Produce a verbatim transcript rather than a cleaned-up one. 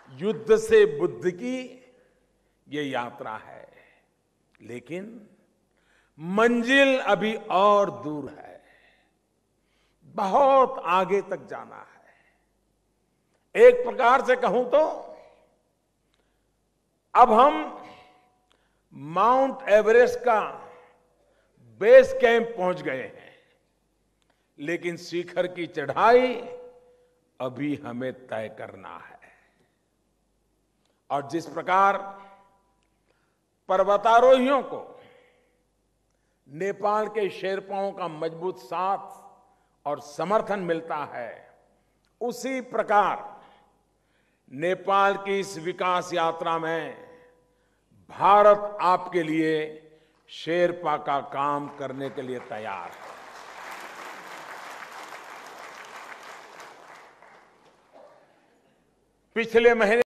युद्ध से बुद्ध की ये यात्रा है, लेकिन मंजिल अभी और दूर है, बहुत आगे तक जाना है। एक प्रकार से कहूं तो अब हम माउंट एवरेस्ट का बेस कैंप पहुंच गए हैं, लेकिन शिखर की चढ़ाई अभी हमें तय करना है। और जिस प्रकार पर्वतारोहियों को नेपाल के शेरपाओं का मजबूत साथ और समर्थन मिलता है, उसी प्रकार नेपाल की इस विकास यात्रा में भारत आपके लिए शेरपा का काम करने के लिए तैयार है। पिछले महीने